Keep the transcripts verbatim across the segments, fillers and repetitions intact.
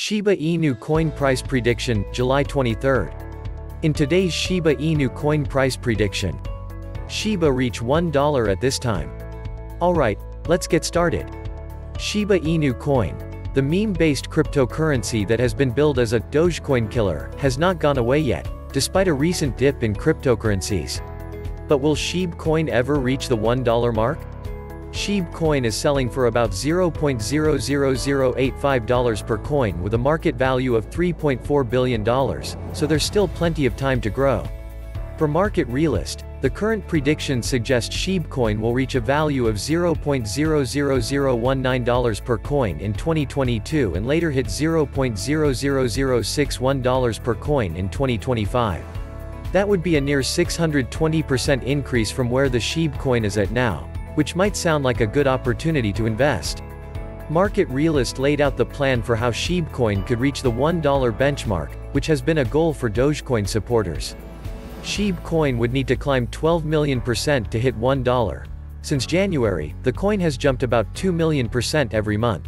Shiba Inu coin price prediction, July twenty-third. In today's Shiba Inu coin price prediction, Shiba reach one dollar at this time. Alright, let's get started. Shiba Inu coin, the meme-based cryptocurrency that has been billed as a Dogecoin killer, has not gone away yet, despite a recent dip in cryptocurrencies. But will SHIB coin ever reach the one dollar mark? SHIB coin is selling for about zero point zero zero zero eight five dollars per coin with a market value of three point four billion dollars, so there's still plenty of time to grow. For Market Realist, the current predictions suggest SHIB coin will reach a value of zero point zero zero zero one nine dollars per coin in twenty twenty-two and later hit zero point zero zero zero six one dollars per coin in twenty twenty-five. That would be a near six hundred twenty percent increase from where the SHIB coin is at now, which might sound like a good opportunity to invest. Market Realist laid out the plan for how SHIB coin could reach the one dollar benchmark, which has been a goal for Dogecoin supporters. SHIB coin would need to climb twelve million percent to hit one dollar. Since January, the coin has jumped about two million percent every month.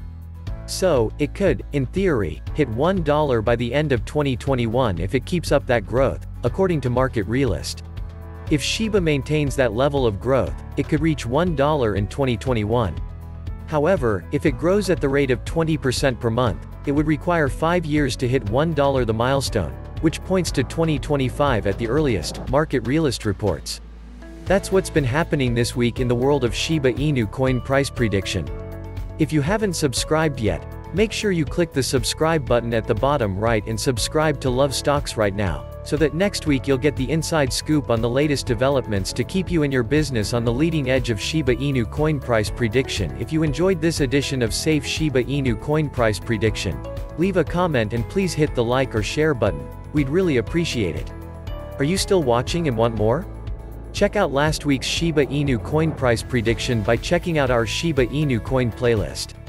So, it could, in theory, hit one dollar by the end of twenty twenty-one if it keeps up that growth, according to Market Realist. If Shiba maintains that level of growth, it could reach one dollar in twenty twenty-one. However, if it grows at the rate of twenty percent per month, it would require five years to hit one dollar the milestone, which points to twenty twenty-five at the earliest, Market Realist reports. That's what's been happening this week in the world of Shiba Inu coin price prediction. If you haven't subscribed yet, make sure you click the subscribe button at the bottom right and subscribe to Love Stocks right now, so that next week you'll get the inside scoop on the latest developments to keep you in your business on the leading edge of Shiba Inu coin price prediction. If you enjoyed this edition of Safe Shiba Inu coin price prediction, leave a comment and please hit the like or share button, we'd really appreciate it. Are you still watching and want more? Check out last week's Shiba Inu coin price prediction by checking out our Shiba Inu coin playlist.